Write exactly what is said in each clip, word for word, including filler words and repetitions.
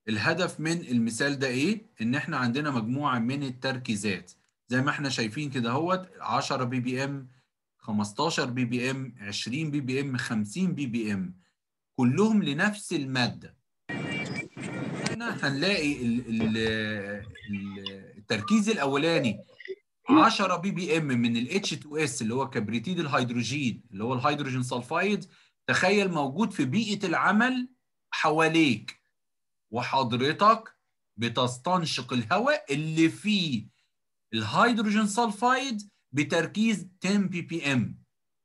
الهدف من المثال ده ايه؟ ان احنا عندنا مجموعه من التركيزات زي ما احنا شايفين كده اهوت عشرة بي بي ام، خمستاشر بي بي ام، عشرين بي بي ام، خمسين بي بي ام، كلهم لنفس الماده. هنا هنلاقي ال ال ال التركيز الاولاني عشرة بي بي ام من ال اتش تو اس اللي هو كبريتيد الهيدروجين اللي هو الهيدروجين سلفايد. تخيل موجود في بيئه العمل حواليك، وحضرتك بتستنشق الهواء اللي فيه الهيدروجين سلفايد بتركيز عشرة بي بي ام،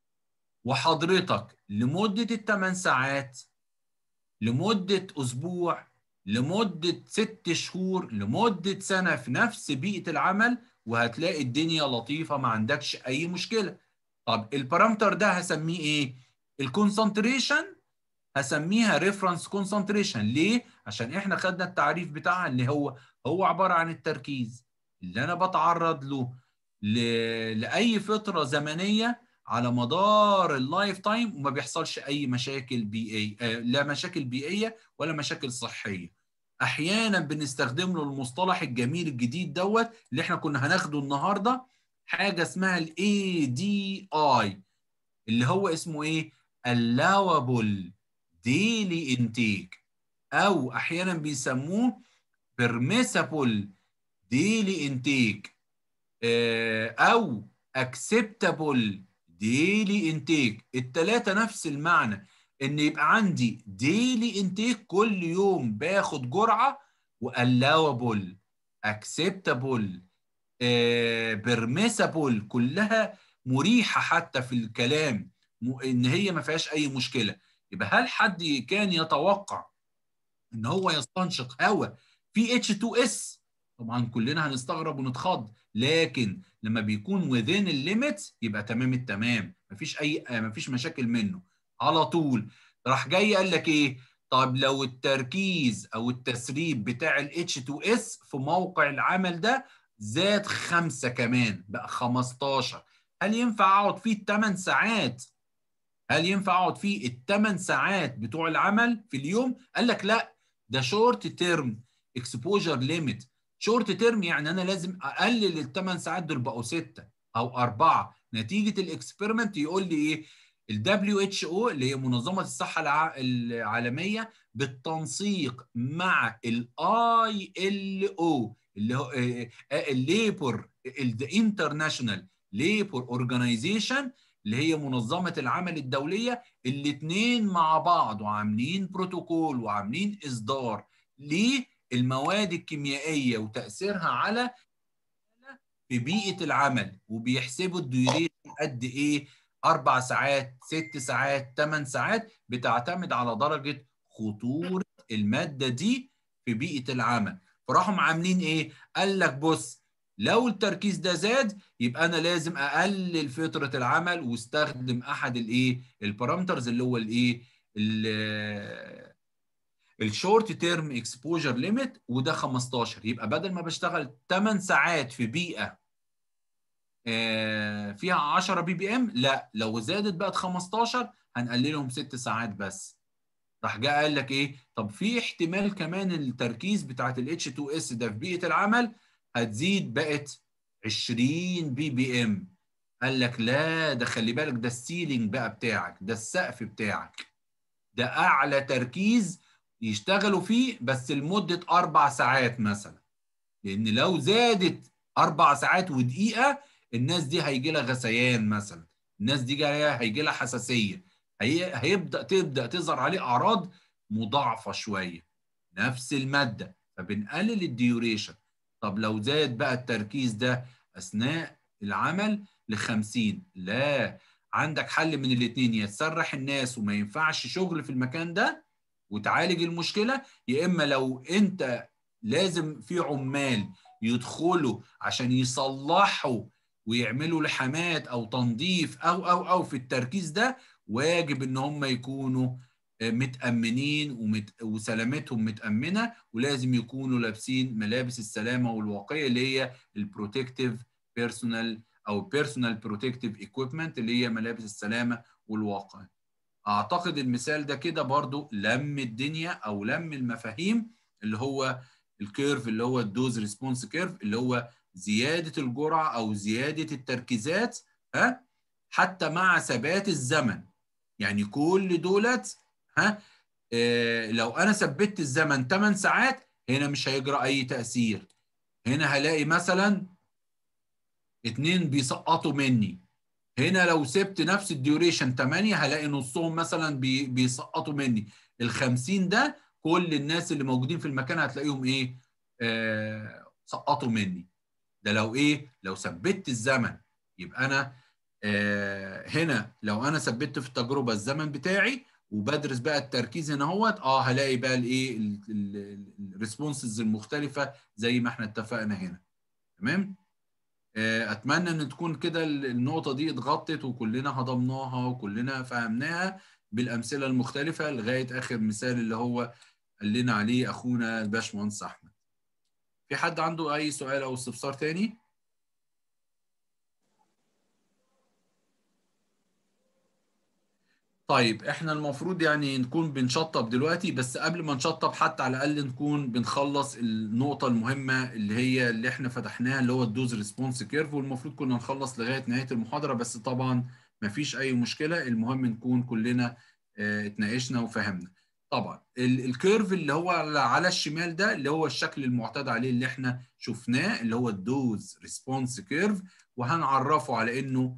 وحضرتك لمدة الثمان ساعات، لمدة أسبوع، لمدة ست شهور، لمدة سنة في نفس بيئة العمل، وهتلاقي الدنيا لطيفة ما عندكش أي مشكلة. طب البارامتر ده هسميه إيه؟ الكونسنتريشن هسميها ريفرنس كونسنتريشن. ليه؟ عشان احنا خدنا التعريف بتاعها اللي هو هو عباره عن التركيز اللي انا بتعرض له ل... لاي فتره زمنيه على مدار اللايف تايم، وما بيحصلش اي مشاكل بيئيه، آه لا مشاكل بيئيه ولا مشاكل صحيه. احيانا بنستخدم له المصطلح الجميل الجديد دوت اللي احنا كنا هناخده النهارده، حاجه اسمها الاي دي اي اللي هو اسمه ايه؟ allowable daily intake، او احيانا بيسموه permissible daily intake، او acceptable daily intake. التلاتة نفس المعنى، ان يبقى عندي daily intake كل يوم باخد جرعة، و allowable، acceptable، permissible، كلها مريحة حتى في الكلام، ان هي ما فيهاش اي مشكلة. يبقى هل حد كان يتوقع ان هو يستنشق هواء في اتش تو اس؟ طبعا كلنا هنستغرب ونتخض، لكن لما بيكون within الليميتس يبقى تمام التمام، مفيش اي مفيش مشاكل منه على طول. راح جاي قال لك ايه؟ طب لو التركيز او التسريب بتاع ال اتش تو اس في موقع العمل ده زاد خمسة كمان بقى خمستاشر، هل ينفع اقعد فيه الثمان ساعات؟ هل ينفع اقعد فيه الثمان ساعات بتوع العمل في اليوم؟ قال لك لا، ده شورت تيرم اكسبوجر ليميت. شورت تيرم يعني انا لازم اقلل الثمان ساعات دول بقوا سته او اربعه. نتيجه الاكسبيرمنت يقول لي ايه؟ ال دبليو اتش او اللي هي منظمه الصحه الع... العالميه بالتنسيق مع الاي ال او اللي هو الليبر الانترناشونال ليبر اورجانيزيشن اللي هي منظمة العمل الدولية، الاثنين مع بعض وعاملين بروتوكول وعاملين إصدار للمواد الكيميائية وتأثيرها على في بيئة العمل، وبيحسبوا الديوريشن قد إيه، أربع ساعات، ست ساعات، ثمان ساعات، بتعتمد على درجة خطورة المادة دي في بيئة العمل. فراحوا عاملين إيه؟ قال لك بص، لو التركيز ده زاد يبقى انا لازم اقلل فتره العمل واستخدم احد الايه البارامترز اللي هو الايه الشورت تيرم اكسبوجر ليميت، وده خمستاشر. يبقى بدل ما بشتغل ثمان ساعات في بيئه فيها عشرة بي بي ام، لا لو زادت بقت خمستاشر هنقللهم ست ساعات بس. راح جه قال لك ايه؟ طب في احتمال كمان التركيز بتاعت ال اتش تو اس ده في بيئه العمل هتزيد بقت عشرين بي بي ام. قال لك لا، ده خلي بالك، ده السيلينج بقى بتاعك، ده السقف بتاعك، ده اعلى تركيز يشتغلوا فيه بس لمده اربع ساعات مثلا. لان لو زادت اربع ساعات ودقيقه الناس دي هيجي لها غثيان مثلا، الناس دي جايه هيجي لها حساسيه، هي هيبدا تبدا تظهر عليه اعراض مضاعفه شويه، نفس الماده، فبنقلل الديوريشن. طب لو زاد بقى التركيز ده اثناء العمل ل خمسين، لا، عندك حل من الاثنين، يا تسرح الناس وما ينفعش شغل في المكان ده وتعالج المشكله، يا اما لو انت لازم في عمال يدخلوا عشان يصلحوا ويعملوا لحامات او تنظيف او او او في التركيز ده، واجب ان هم يكونوا متأمنين ومت... وسلامتهم متأمنة، ولازم يكونوا لابسين ملابس السلامة والوقاية اللي هي البروتكتيف بيرسونال او بيرسونال بروتكتيف ايكويبمنت اللي هي ملابس السلامة والوقاية. اعتقد المثال ده كده برضو لم الدنيا او لم المفاهيم اللي هو الكيرف اللي هو الدوز ريسبونس كيرف، اللي هو زياده الجرعه او زياده التركيزات ها حتى مع ثبات الزمن. يعني كل دولت ها آه لو انا ثبت الزمن ثماني ساعات هنا مش هيجرى اي تاثير. هنا هلاقي مثلا اتنين بيسقطوا مني. هنا لو سبت نفس الديوريشن ثمانية هلاقي نصهم مثلا بي بيسقطوا مني. ال خمسين ده كل الناس اللي موجودين في المكان هتلاقيهم ايه آه سقطوا مني. ده لو ايه لو ثبت الزمن. يبقى انا آه هنا لو انا ثبت في التجربه الزمن بتاعي وبدرس بقى التركيز هنا اهوت اه هلاقي بقى الايه الريسبونسز المختلفه زي ما احنا اتفقنا هنا. تمام. اتمنى ان تكون كده النقطه دي اتغطت وكلنا هضمناها وكلنا فهمناها بالامثله المختلفه لغايه اخر مثال اللي هو قال لنا عليه اخونا الباشمهندس احمد. في حد عنده اي سؤال او استفسار تاني؟ طيب احنا المفروض يعني نكون بنشطب دلوقتي، بس قبل ما نشطب حتى على الاقل نكون بنخلص النقطه المهمه اللي هي اللي احنا فتحناها اللي هو الدوز ريسبونس كيرف، والمفروض كنا نخلص لغايه نهايه المحاضره، بس طبعا مفيش اي مشكله. المهم نكون كلنا اه اتناقشنا وفهمنا. طبعا الكيرف اللي هو على الشمال ده اللي هو الشكل المعتاد عليه اللي احنا شفناه اللي هو الدوز ريسبونس كيرف، وهنعرفه على انه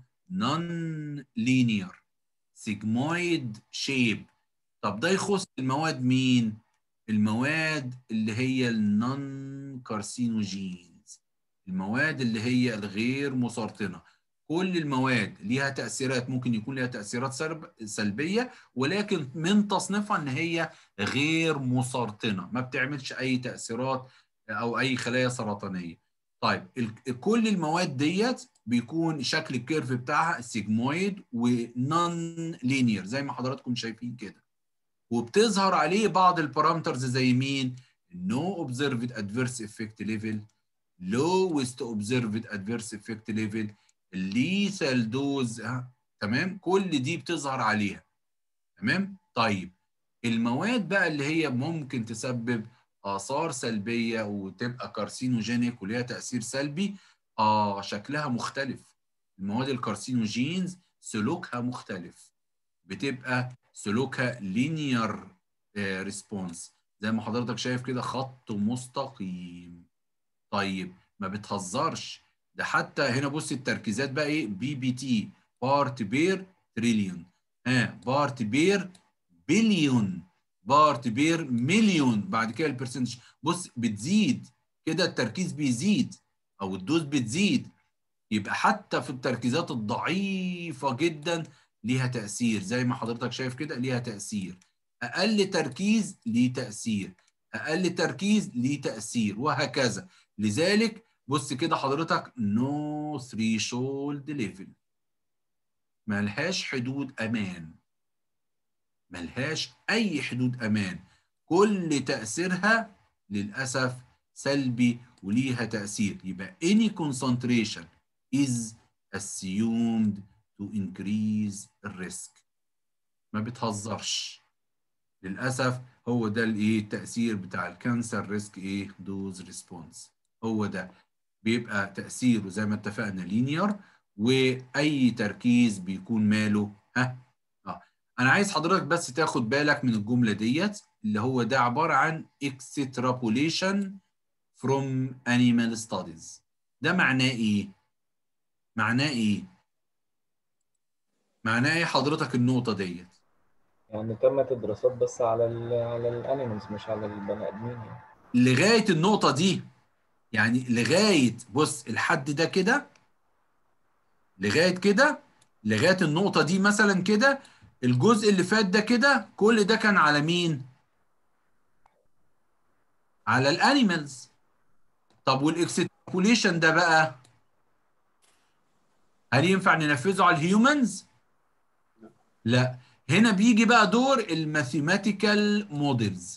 نون لينير سيجمويد شيب. طب ده يخص المواد مين؟ المواد اللي هي النون كارسينوجينز، المواد اللي هي الغير مسرطنه. كل المواد ليها تأثيرات، ممكن يكون ليها تأثيرات سلبية، ولكن من تصنيفها ان هي غير مسرطنه، ما بتعملش اي تأثيرات او اي خلايا سرطانيه. طيب كل المواد ديت بيكون شكل الكيرف بتاعها سيجمويد ونون لينير زي ما حضراتكم شايفين كده، وبتظهر عليه بعض البارامترز زي مين؟ no observed adverse effect level، lowest observed adverse effect level، lethal dose. ها تمام، كل دي بتظهر عليها. تمام. طيب المواد بقى اللي هي ممكن تسبب آثار سلبية وتبقى كارسينوجينيك وليها تأثير سلبي، آه شكلها مختلف. المواد الكارسينوجينز سلوكها مختلف، بتبقى سلوكها لينير ريسبونس زي ما حضرتك شايف كده خط مستقيم. طيب ما بتهزرش، ده حتى هنا بص التركيزات بقى ايه بي بي تي بارت بير تريليون، ها بارت بير بليون، بارت بير مليون. بعد كده البرسنتج بص بتزيد كده، التركيز بيزيد او الدوز بتزيد. يبقى حتى في التركيزات الضعيفة جدا ليها تأثير زي ما حضرتك شايف كده، ليها تأثير. أقل تركيز ليه تأثير، أقل تركيز ليه تأثير، وهكذا. لذلك بص كده حضرتك نو ثريشولد ليفل، ملهاش حدود أمان، ملهاش أي حدود أمان. كل تأثيرها للأسف سلبي وليها تأثير. يبقى any concentration is assumed to increase الريسك. ما بتهزرش للأسف. هو ده الايه التأثير بتاع الكانسر ريسك ايه دوز ريسبونس. هو ده بيبقى تأثيره زي ما اتفقنا لينير، وأي تركيز بيكون ماله ها اه. أنا عايز حضرتك بس تاخد بالك من الجملة ديت اللي هو ده عبارة عن extrapolation from animal studies. ده معناه إيه؟ معناه إيه؟ معناه إيه حضرتك النقطة ديت؟ يعني تمت الدراسات بس على ال على الانيمالز مش على البني ادمين يعني. لغاية النقطة دي، يعني لغاية بص الحد ده كده، لغاية كده، لغاية النقطة دي مثلا كده، الجزء اللي فات ده كده كل ده كان على مين؟ على الانيمالز. طب والاكسترابوليشن ده بقى هل ينفع ننفذه على الهيومنز؟ لا. هنا بيجي بقى دور الماثيماتيكال موديلز،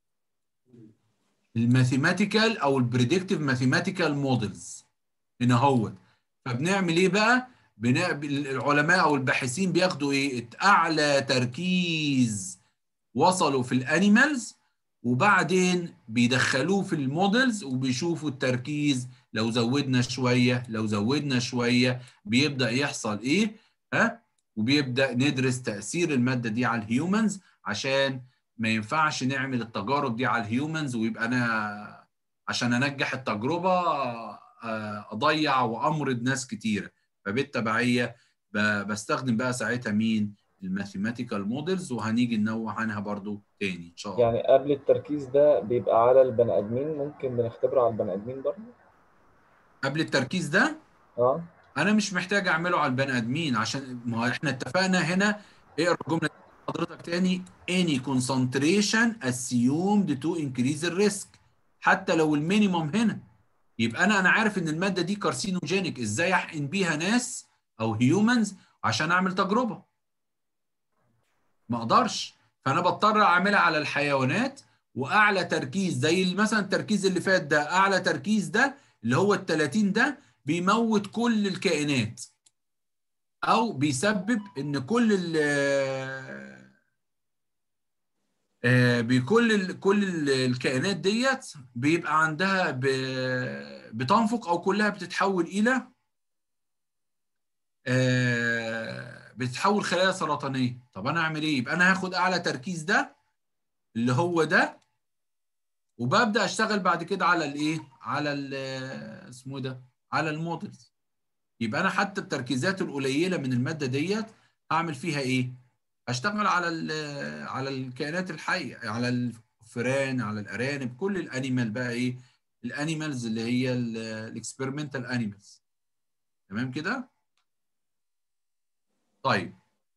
الماثيماتيكال او البريدكتيف ماثيماتيكال موديلز هنا هو. فبنعمل ايه بقى؟ بنعمل العلماء او الباحثين بياخدوا ايه؟ اعلى تركيز وصلوا في الانيمالز وبعدين بيدخلوه في المودلز وبيشوفوا التركيز، لو زودنا شويه لو زودنا شويه بيبدا يحصل ايه، ها، وبيبدا ندرس تاثير الماده دي على الهيومنز، عشان ما ينفعش نعمل التجارب دي على الهيومنز ويبقى انا عشان انجح التجربه اضيع وامرض ناس كتيره. فبالتبعيه بستخدم بقى ساعتها مين؟ الماثيماتيكال مودلز، وهنيجي ننوع عنها برضو تاني ان شاء الله. يعني قبل التركيز ده بيبقى على البني ادمين، ممكن بنختبره على البني ادمين برضه؟ قبل التركيز ده اه. انا مش محتاج اعمله على البني ادمين، عشان ما هو احنا اتفقنا هنا. اقرا الجمله دي حضرتك تاني: any concentration assumed to increase the risk. حتى لو المينيمم هنا، يبقى انا انا عارف ان الماده دي كارسينوجينيك، ازاي احقن بيها ناس او هيومنز عشان اعمل تجربه؟ ما اقدرش. فانا بضطر اعملها على الحيوانات، واعلى تركيز زي مثلا التركيز اللي فات ده، اعلى تركيز ده اللي هو ال ثلاثين ده بيموت كل الكائنات، او بيسبب ان كل ال آه، بكل ال كل ال- الكائنات ديت بيبقى عندها ب- بتنفق، او كلها بتتحول الى آه، بتتحول خلايا سرطانيه. طب انا اعمل ايه؟ يبقى انا هاخد اعلى تركيز ده اللي هو ده، وببدا اشتغل بعد كده على الايه، على ال اسمه ده، على المودلز. يبقى انا حتى التركيزات القليله من الماده ديت هعمل فيها ايه؟ هشتغل على على الكائنات الحيه، على الفئران، على الارانب، كل الانيمال بقى ايه، الانيمالز اللي هي الاكسبيرمنتال انيمالز. تمام كده؟ طيب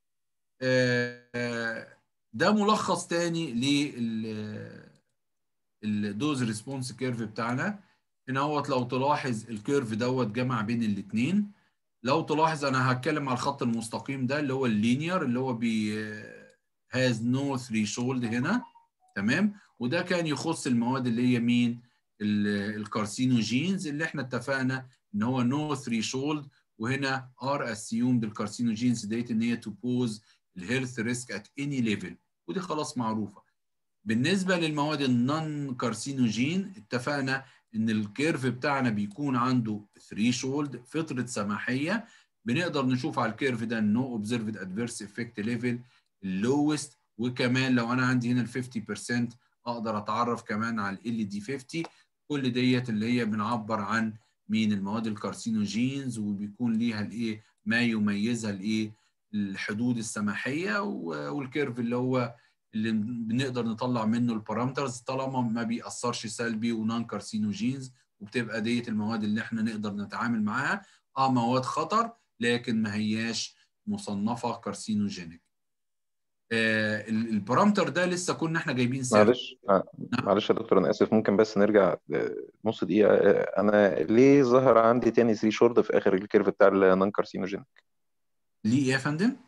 آه، ده ملخص تاني لل الدوز ريسبونس كيرف بتاعنا. هنا هو لو تلاحظ الكيرف دوت جمع بين الاثنين. لو تلاحظ انا هتكلم على الخط المستقيم ده اللي هو اللينير، اللي هو بي هاز نو ثريشولد هنا. تمام. وده كان يخص المواد اللي هي مين؟ الكارسينوجينز، اللي احنا اتفقنا ان هو نو ثريشولد. وهنا ار اسيومد الكارسينوجينز ديت ان هي تو بوز الهيلث ريسك ات اني ليفل، ودي خلاص معروفه. بالنسبه للمواد النون كارسينوجين اتفقنا ان الكيرف بتاعنا بيكون عنده ثريشولد، فتره سماحيه. بنقدر نشوف على الكيرف ده نو اوبزرفد ادفيرس افكت ليفل اللوست. وكمان لو انا عندي هنا ال خمسين بالمية اقدر اتعرف كمان على ال دي خمسين. كل ديت اللي هي بنعبر عن مين؟ المواد الكارسينوجينز، وبيكون ليها الايه ما يميزها الايه الحدود السماحيه، والكيرف اللي هو اللي بنقدر نطلع منه البارامترز طالما ما بيأثرش سلبي ونون كارسينوجينز. وبتبقى ديت المواد اللي احنا نقدر نتعامل معاها. اه مواد خطر لكن ما هياش مصنفه كارسينوجينيك. آه البارامتر ده لسه كنا احنا جايبين سيرته. معلش آه، معلش يا دكتور، انا اسف، ممكن بس نرجع نص دقيقه. آه، انا ليه ظهر عندي تاني ثري شورد في اخر الكيرف بتاع النون كارسينوجين؟ ليه ايه يا فندم؟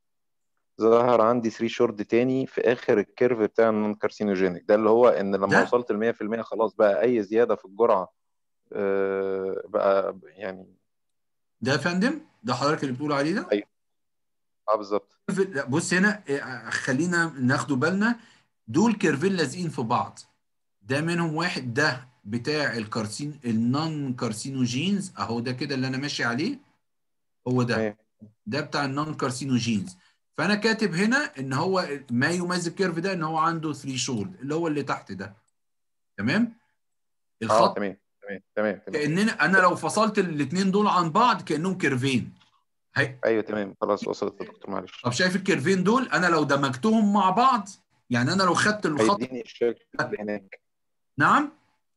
ظهر عندي ثري شورد تاني في اخر الكيرف بتاع النون كارسينوجينيك ده، اللي هو ان لما ده وصلت ل مية في المية خلاص بقى اي زياده في الجرعه آه، بقى يعني. ده يا فندم ده حضرتك اللي بتقول عليه ده؟ ايوه، اه بالظبط. لا، بص هنا آه، خلينا ناخدوا بالنا. دول كيرفين لازقين في بعض. ده منهم واحد ده بتاع الكارسين النون كارسينوجينز اهو، ده كده اللي انا ماشي عليه هو ده. تمام. ده بتاع النون كارسينوجينز. فانا كاتب هنا ان هو ما يميز الكيرف ده ان هو عنده ثري شولد اللي هو اللي تحت ده. تمام. اه الخط تمام تمام تمام تمام. كاننا انا لو فصلت الاثنين دول عن بعض كانهم كيرفين. هي. ايوه تمام خلاص وصلت يا دكتور، معلش. طب شايف الكيرفين دول انا لو دمجتهم مع بعض، يعني انا لو خدت الخط هيديني الشكل ده. اللي هناك. نعم.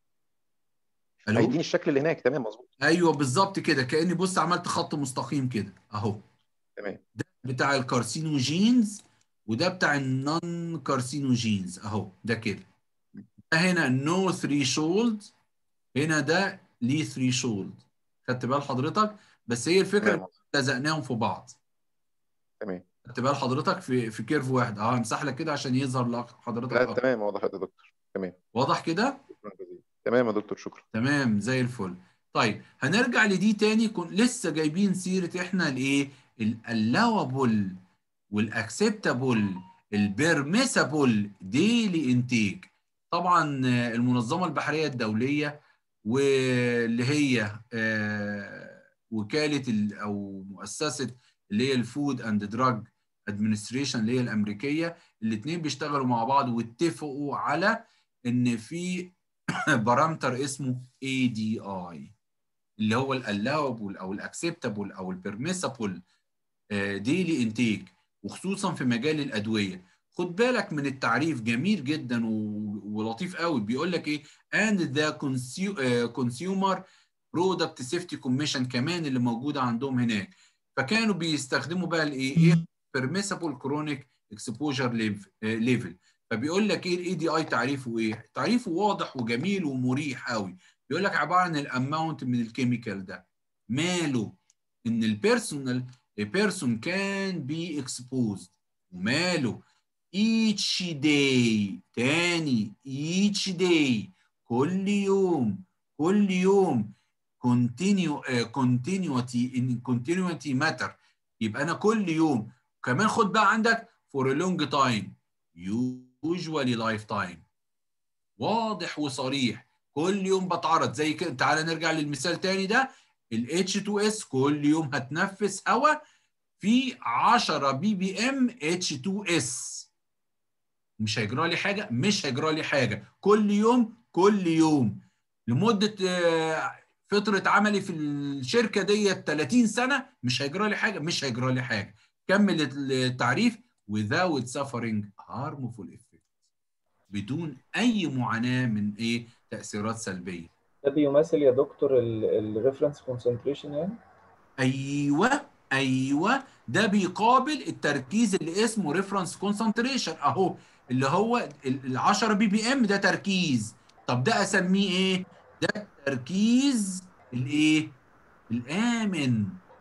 الو. هيديني الشكل اللي هناك، تمام مظبوط. ايوه بالظبط كده، كاني بص عملت خط مستقيم كده اهو. تمام. ده بتاع الكارسينوجينز، وده بتاع النون كارسينوجينز اهو ده كده. ده هنا نو ثري شولد، هنا ده ليه ثري شولد. خدت بال حضرتك؟ بس هي الفكره ان تمام. لزقناهم في بعض. تمام. خدت بال حضرتك في في كيرف واحد اه، همسح لك كده عشان يظهر لك حضرتك لا اكتر. تمام، واضح يا دكتور. تمام. واضح كده؟ شكرا جزيلا. تمام يا دكتور، شكرا. تمام زي الفل. طيب هنرجع لدي تاني. كن لسه جايبين سيره احنا الايه الالاوبل والاكسبتابل البيرميسابل ديلي انتيك. طبعا المنظمه البحريه الدوليه واللي هي وكاله او مؤسسه اللي هي الفود اند دراج ادمنستريشن اللي هي الامريكيه، الاثنين بيشتغلوا مع بعض واتفقوا على ان في بارامتر اسمه إيه دي آي اللي هو الالوبل او الاكسبتابل او البرميسابل ديلي انتيك، وخصوصا في مجال الادويه. خد بالك من التعريف جميل جدا ولطيف قوي، بيقول لك ايه and the consumer product safety commission كمان اللي موجوده عندهم هناك. فكانوا بيستخدموا بقى الايه ايه permissible chronic exposure level. فبيقول لك ايه الاي دي اي تعريفه ايه؟ تعريفه واضح وجميل ومريح قوي. بيقول لك عباره عن الاماونت من الكيميكال ده ماله ان البيرسونال a person can be exposed وماله each day تاني each day كل يوم كل يوم continue uh, continuity in continuity matter. يبقى انا كل يوم كمان خد بقى عندك for a long time usually lifetime. واضح وصريح، كل يوم بتعرض زي كده. تعالى نرجع للمثال تاني ده، ال إتش تو إس كل يوم هتنفس هواء في عشرة بي بي ام إتش تو إس. مش هيجرى لي حاجه، مش هيجرى لي حاجه، كل يوم كل يوم لمده فتره عملي في الشركه ديت ثلاثين سنه مش هيجرى لي حاجه، مش هيجرى لي حاجه. كمل التعريف without suffering harmful effect، بدون اي معاناه من ايه تاثيرات سلبيه. ده بيمثل يا دكتور الريفرنس كونسنتريشن يعني؟ ايوه ايوه، ده بيقابل التركيز اللي اسمه ريفرنس كونسنتريشن اهو، اللي هو ال عشرة بي بي ام ده تركيز. طب ده اسميه ايه؟ ده التركيز الايه؟ الامن،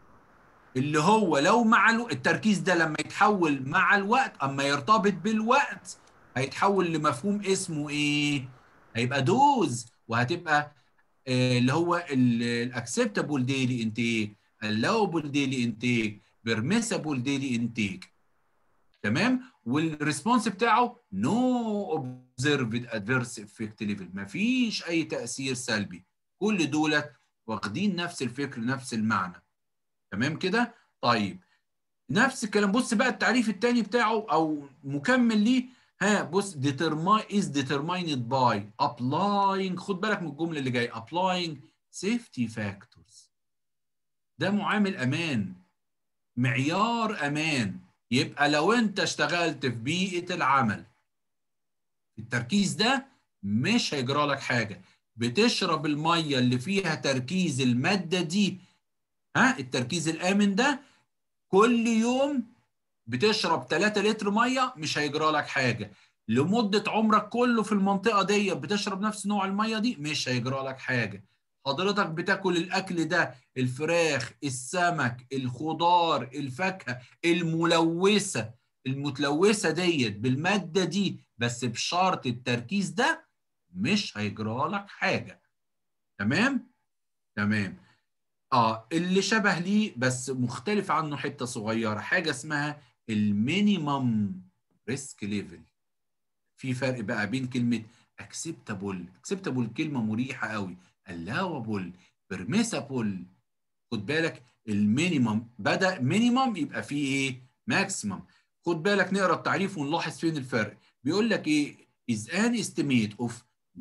اللي هو لو مع الو... التركيز ده لما يتحول مع الوقت، اما يرتبط بالوقت هيتحول لمفهوم اسمه ايه؟ هيبقى دوز، وهتبقى آه اللي هو الاكسبتابل ديلي انتيك، allowable ديلي انتيك، permissible ديلي انتيك. تمام؟ والريسبونس بتاعه نو اوبزرفد ادفيرس افكت ليفل، مفيش اي تاثير سلبي. كل دولت واخدين نفس الفكر نفس المعنى. تمام كده؟ طيب نفس الكلام، بص بقى التعريف الثاني بتاعه او مكمل ليه. ها بص determine is determined by applying، خد بالك من الجمله اللي جايه applying safety factors. ده معامل امان، معيار امان. يبقى لو انت اشتغلت في بيئه العمل التركيز ده مش هيجرى لك حاجه. بتشرب الميه اللي فيها تركيز الماده دي، ها التركيز الامن ده، كل يوم بتشرب ثلاثة لتر ميه مش هيجرى لك حاجه. لمده عمرك كله في المنطقه دي بتشرب نفس نوع الميه دي مش هيجرى لك حاجه. حضرتك بتاكل الاكل ده، الفراخ، السمك، الخضار، الفاكهه الملوثه، المتلوثه ديت بالماده دي بس بشرط التركيز ده مش هيجرى لك حاجه. تمام؟ تمام. اه اللي شبه ليه بس مختلف عنه حته صغيره، حاجه اسمها المينيمم ريسك ليفل. في فرق بقى بين كلمه اكسبتابل، اكسبتابل كلمه مريحه قوي، allowable، permissible. خد بالك المينيمم بدا مينيمم يبقى فيه ايه؟ ماكسيمم. خد بالك نقرا التعريف ونلاحظ فين الفرق. بيقول لك ايه؟ is an estimate of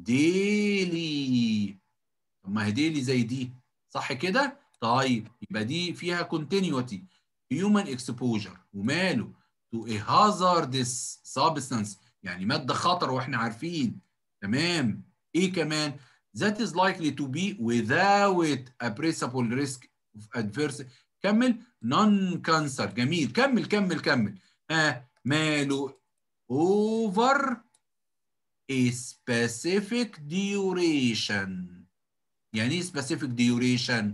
daily. طب ما هي daily زي دي صح كده؟ طيب يبقى دي فيها continuity human exposure وماله to a hazardous substance، يعني مادة خطر واحنا عارفين. تمام. ايه كمان؟ that is likely to be without appreciable risk of adverse. كمل non cancer. جميل، كمل كمل كمل. ها ماله over a specific duration. يعني ايه specific duration؟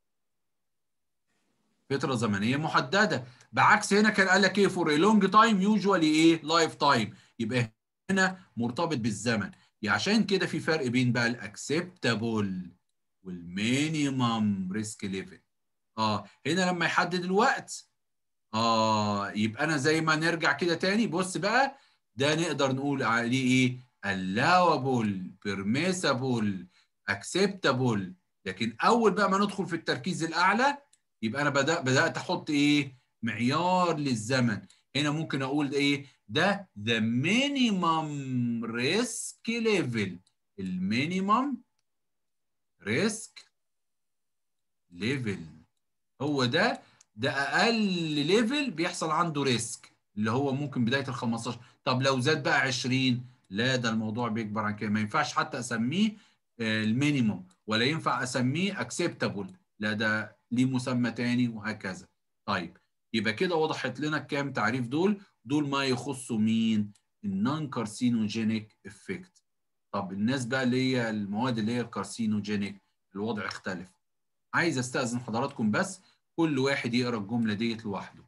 فترة زمنية محددة. بعكس هنا كان قال لك ايه for a long time usually ايه life time، يبقى هنا مرتبط بالزمن. يعني عشان كده في فرق بين بقى الاكسبتابل والمينيمم ريسك ليفل. اه هنا لما يحدد الوقت اه يبقى انا زي ما نرجع كده تاني، بص بقى ده نقدر نقول عليه ايه؟ allowable permissible acceptable. لكن اول بقى ما ندخل في التركيز الاعلى يبقى انا بدأ بدات احط ايه؟ معيار للزمن. هنا ممكن اقول ايه؟ ده the minimum risk level. المينيمم ريسك ليفل هو ده ده اقل ليفل بيحصل عنده ريسك، اللي هو ممكن بدايه ال خمستاشر. طب لو زاد بقى عشرين، لا ده الموضوع بيكبر عن كده، ما ينفعش حتى اسميه المينيموم ولا ينفع اسميه اكسبتابل، لا ده ليه مسمى تاني وهكذا. طيب يبقى كده وضحت لنا الكام تعريف دول. دول ما يخصوا مين؟ النون كارسينوجينيك افكت. طب الناس بقى اللي هي المواد اللي هي الكارسينوجينيك الوضع اختلف. عايز استأذن حضراتكم بس كل واحد يقرا الجمله ديت لوحده.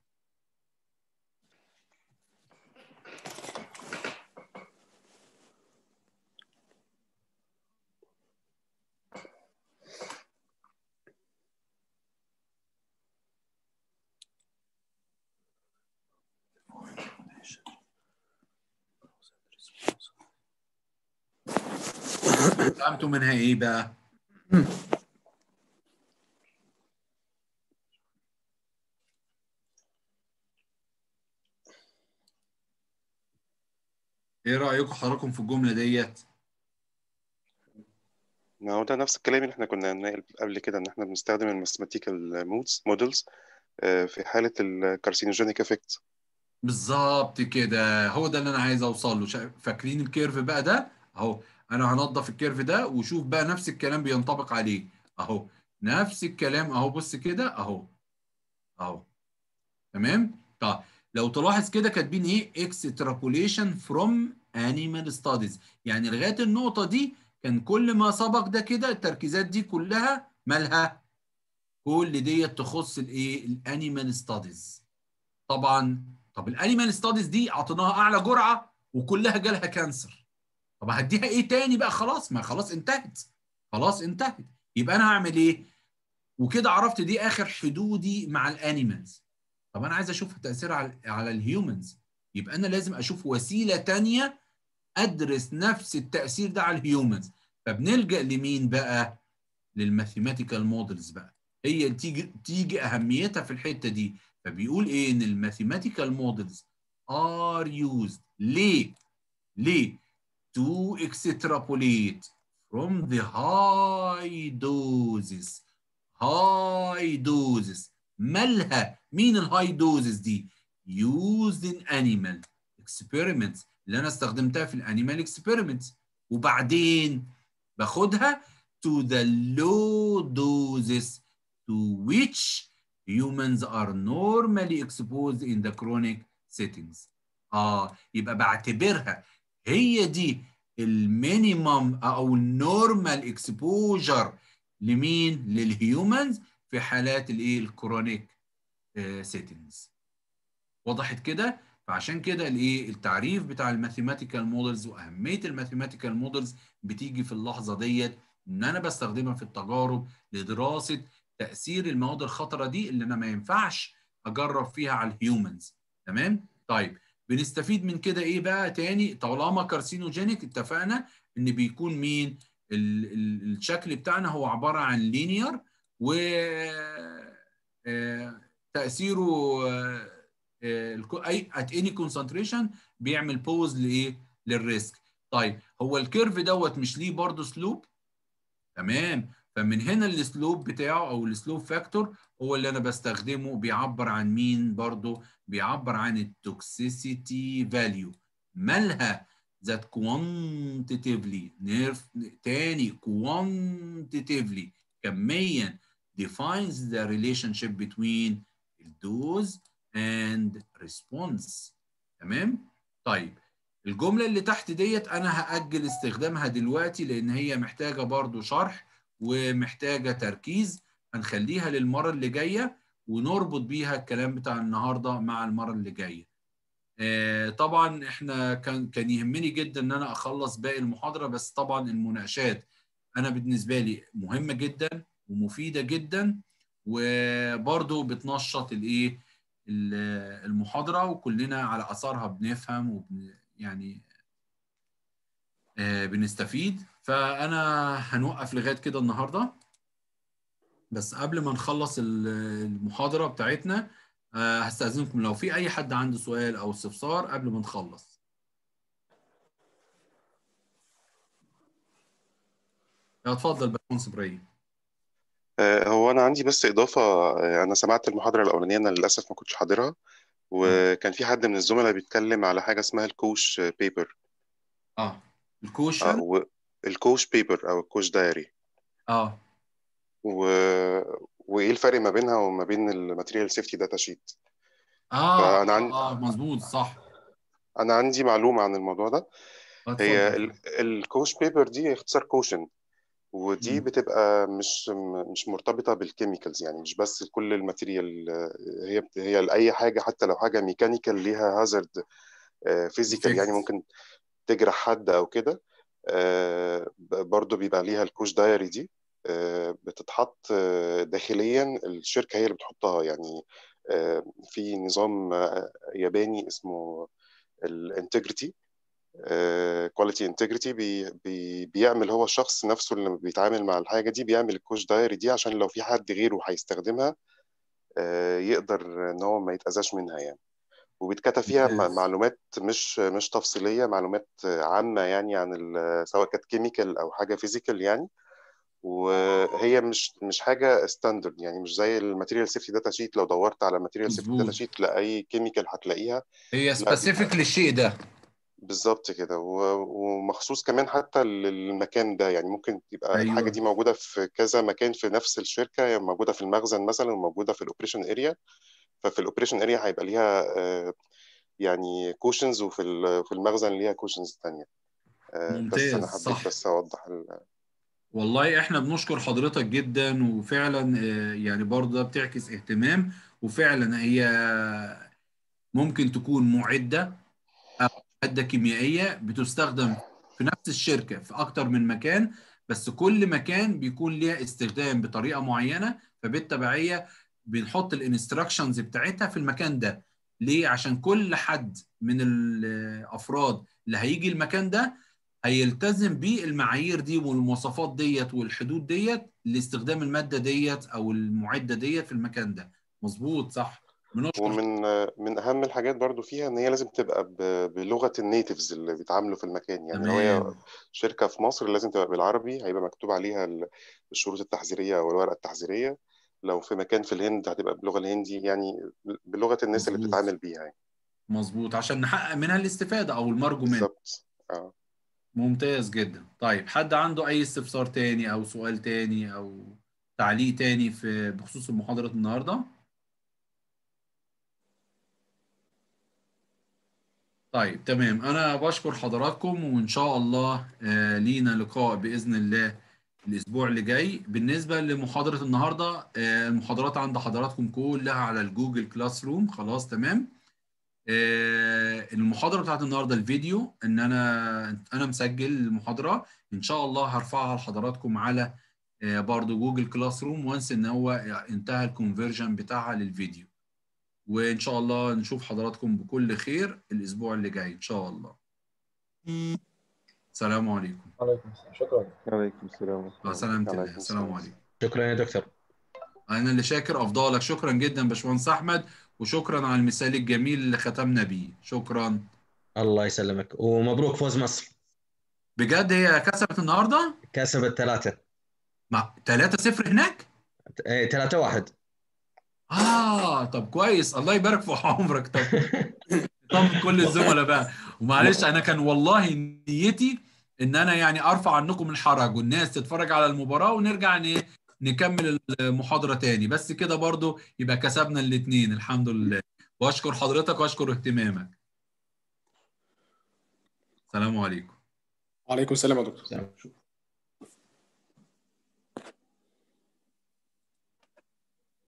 فهمتوا منها ايه بقى؟ ايه رأيكم حضراتكم في الجملة ديت؟ ما هو ده نفس الكلام اللي احنا كنا قلناه قبل كده، ان احنا بنستخدم الماثيماتيكال مودز مودلز في حالة الكارسينوجينيك افكت. بالظبط كده، هو ده اللي انا عايز اوصل له. شا- فاكرين الكيرف بقى ده اهو؟ انا هنضف الكيرف ده وشوف بقى نفس الكلام بينطبق عليه اهو. نفس الكلام اهو، بص كده اهو اهو. تمام؟ طيب لو تلاحظ كده كاتبين ايه؟ extrapolation from animal studies. يعني لغايه النقطه دي كان كل ما سبق ده كده التركيزات دي كلها مالها؟ كل ديت تخص الايه؟ الانيمال ستاديز. طبعا طب الانيمال ستاديز دي اعطيناها اعلى جرعه وكلها جالها كانسر. طب هديها ايه تاني بقى؟ خلاص، ما خلاص انتهت. خلاص انتهت. يبقى انا هعمل ايه؟ وكده عرفت دي اخر حدودي مع الانيمالز. طب انا عايز اشوف تاثيرها على على الهيومنز. يبقى انا لازم اشوف وسيله تانية ادرس نفس التاثير ده على الهيومنز. فبنلجا لمين بقى؟ للماثيماتيكال مودلز بقى. هي تيجي تيجي اهميتها في الحته دي. فبيقول ايه؟ ان الماثيماتيكال مودلز ار يوزد. ليه؟ ليه؟ to extrapolate from the high doses. high doses مالها؟ مين الهاي دوزز دي؟ used in animal experiments، اللي انا استخدمتها في الانيمال experiments. وبعدين باخدها to the low doses to which humans are normally exposed in the chronic settings. اه يبقى بعتبرها هي دي المينيمم او النورمال اكسبوجر لمين؟ للهيومنز في حالات الايه؟ الكرونيك سيتنجز. وضحت كده؟ فعشان كده الايه؟ التعريف بتاع الماثيماتيكال مودلز واهميه الماثيماتيكال مودلز بتيجي في اللحظه ديت، ان انا بستخدمها في التجارب لدراسه تاثير المواد الخطره دي اللي انا ما ينفعش اجرب فيها على الهيومنز. تمام؟ طيب بنستفيد من كده ايه بقى تاني؟ طالما كارسينوجينيك اتفقنا ان بيكون مين؟ ال ال الشكل بتاعنا هو عباره عن لينير، و آه، تاثيره آه، اي ات اني كونسنتريشن بيعمل بوز لايه؟ للريسك. طيب هو الكيرف دوت مش ليه برضه سلوب؟ تمام. فمن هنا السلوب بتاعه او السلوب فاكتور هو اللي انا بستخدمه، بيعبر عن مين برضه؟ بيعبر عن التوكسيسيتي فاليو. مالها؟ ذات كوانتيتيفلي نيرف تاني كوانتيتيفلي كميا defines the relationship between الدوز and response. تمام؟ طيب الجملة اللي تحت ديت أنا هأجل استخدامها دلوقتي لأن هي محتاجة برضو شرح ومحتاجة تركيز. هنخليها للمرة اللي جاية ونربط بيها الكلام بتاع النهاردة مع المرة اللي جاية. آه طبعا احنا كان كان يهمني جدا ان انا اخلص باقي المحاضرة، بس طبعا المناقشات انا بالنسبة لي مهمة جدا ومفيدة جدا، وبرضو بتنشط الايه؟ المحاضرة، وكلنا على اثرها بنفهم وبن يعني آه بنستفيد. فانا هنوقف لغايه كده النهارده، بس قبل ما نخلص المحاضره بتاعتنا آه هستأذنكم لو في اي حد عنده سؤال او استفسار قبل ما نخلص. اتفضل باشمهندس ابراهيم. آه، هو أنا عندي بس إضافة. آه، أنا سمعت المحاضرة الأولانية، أنا للأسف ما كنتش حاضرها، وكان في حد من الزملاء بيتكلم على حاجة اسمها الكوش بيبر. اه اه الكوشن. والكوش بيبر أو الكوش دايري، اه و... وإيه الفرق ما بينها وما بين الماتيريال سيفتي داتا شيت. اه فأنا اه عن... اه مظبوط صح. أنا عندي معلومة عن الموضوع ده. اتفضل. هي ال... الكوش بيبر دي اختصار كوشن، ودي مم. بتبقى مش مش مرتبطة بالكيميكالز، يعني مش بس كل الماتيريال. هي هي لأي حاجة، حتى لو حاجة ميكانيكال ليها هازارد فيزيكال، يعني افكت. ممكن تجرح حد أو كده. آه، برضو بيبقى ليها الكوش دايري دي. آه، بتتحط آه، داخليا، الشركة هي اللي بتحطها يعني. آه، في نظام آه، ياباني اسمه الانتجريتي، كواليتي انتجريتي. بي بي بيعمل هو الشخص نفسه اللي بيتعامل مع الحاجة دي، بيعمل الكوش دايري دي عشان لو في حد غيره هيستخدمها آه، يقدر ان هو ما يتأذاش منها يعني. وبيتكتب فيها م- ممتاز. معلومات مش مش تفصيلية، معلومات عامة يعني عن ال- سواء كانت كيميكال أو حاجة فيزيكال يعني. وهي مش مش حاجة ستاندرد، يعني مش زي الماتيريال سيفتي داتا شيت. لو دورت على ماتيريال سيفتي داتا مظبوط. شيت لأي كيميكال هتلاقيها. هي لا دي سبيسيفيك للشيء ده. بالظبط كده، و- ومخصوص كمان حتى للمكان ده. يعني ممكن تبقى الحاجة ايوه دي موجودة في كذا مكان في نفس الشركة، يعني موجودة في المخزن مثلا وموجودة في الأوبريشن اريا. ففي الأوبريشن اريا هيبقى ليها آه، يعني كوشنز، وفي ال- في المخزن ليها كوشنز تانية. آه، بس ممتاز أنا حبيت صح. بس أوضح ال- والله احنا بنشكر حضرتك جدا، وفعلا آه، يعني برضه ده بتعكس اهتمام. وفعلا هي ممكن تكون معدة أو مادة كيميائية بتستخدم في نفس الشركة في أكتر من مكان، بس كل مكان بيكون ليها استخدام بطريقة معينة. فبالتبعية بنحط الانستراكشنز بتاعتها في المكان ده. ليه؟ عشان كل حد من الأفراد اللي هيجي المكان ده هيلتزم بالمعايير دي والمواصفات ديت والحدود ديت لاستخدام المادة ديت أو المعدة ديت في المكان ده. مظبوط صح. بنشكر. ومن آه، من أهم الحاجات برضو فيها إن هي لازم تبقى ب- بلغة النيتيفز اللي بيتعاملوا في المكان. يعني لو هي تمام. شركة في مصر لازم تبقى بالعربي، هيبقى مكتوب عليها ال- الشروط التحذيرية أو الورقة التحذيرية. لو في مكان في الهند هتبقى باللغة الهندي، يعني بلغة الناس اللي مظبوط بتتعامل بيها يعني. مظبوط عشان نحقق منها الاستفادة أو المرجو منها. بالظبط. اه ممتاز جدا. طيب حد عنده أي استفسار تاني أو سؤال تاني أو تعليق تاني في بخصوص المحاضرة النهاردة؟ طيب تمام، أنا بشكر حضراتكم، وإن شاء الله آه، لينا لقاء بإذن الله الأسبوع اللي جاي. بالنسبة لمحاضرة النهاردة آه، المحاضرات عند حضراتكم كلها على الجوجل كلاس روم. خلاص تمام. آه، المحاضرة بتاعت النهاردة الفيديو ان انا انا مسجل المحاضرة، ان شاء الله هرفعها لحضراتكم على آه، برضو جوجل كلاس روم وانس ان هو انتهى الكونفرجن بتاعها للفيديو. وان شاء الله نشوف حضراتكم بكل خير الاسبوع اللي جاي ان شاء الله. السلام عليكم. عليكم السلام، شكرا. عليكم السلام ورحمة مع الله سلامة وبركاته. الله. عليكم السلام السلام. عليكم. شكرا يا دكتور. انا اللي شاكر افضالك. شكرا جدا باشمهندس احمد، وشكرا على المثال الجميل اللي ختمنا بيه. شكرا. الله يسلمك ومبروك فوز مصر. بجد هي كسبت النهارده؟ كسبت ثلاثة. مع ثلاثة صفر هناك؟ ايه ثلاثة واحد. اه طب كويس، الله يبارك في عمرك. طب طمن كل الزملاء بقى. ومعلش انا كان والله نيتي ان انا يعني ارفع عنكم الحرج والناس تتفرج على المباراة ونرجع ن- نكمل المحاضرة تاني، بس كده برضو يبقى كسبنا الاثنين الحمد لله. واشكر حضرتك واشكر اهتمامك. السلام عليكم. وعليكم السلام يا دكتور. سلام.